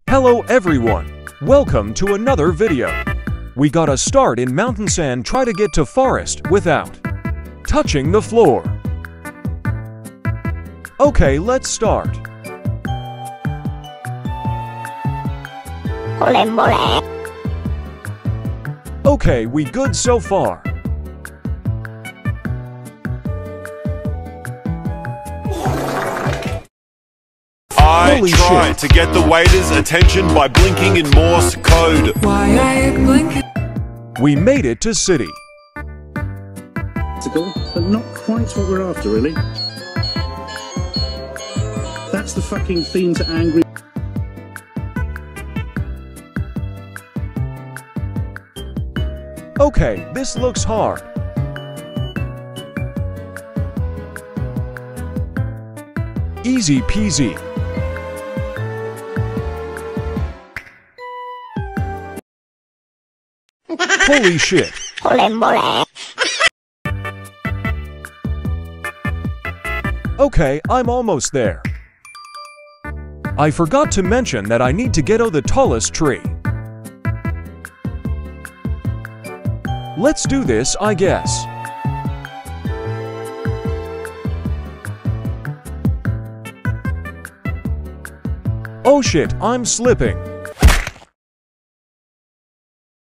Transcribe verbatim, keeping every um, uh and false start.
Hello everyone, welcome to another video. We gotta start in mountain sand, try to get to forest without touching the floor. Okay, let's start. Okay, we good so far. I Holy tried shit. to get the waiter's attention by blinking in Morse code. Why are you blinking? We made it to city. But not quite what we're after, really. That's the fucking theme to Angry. Okay, this looks hard. Easy peasy. Holy shit. Okay, I'm almost there. I forgot to mention that I need to get to the tallest tree. Let's do this, I guess. Oh shit, I'm slipping.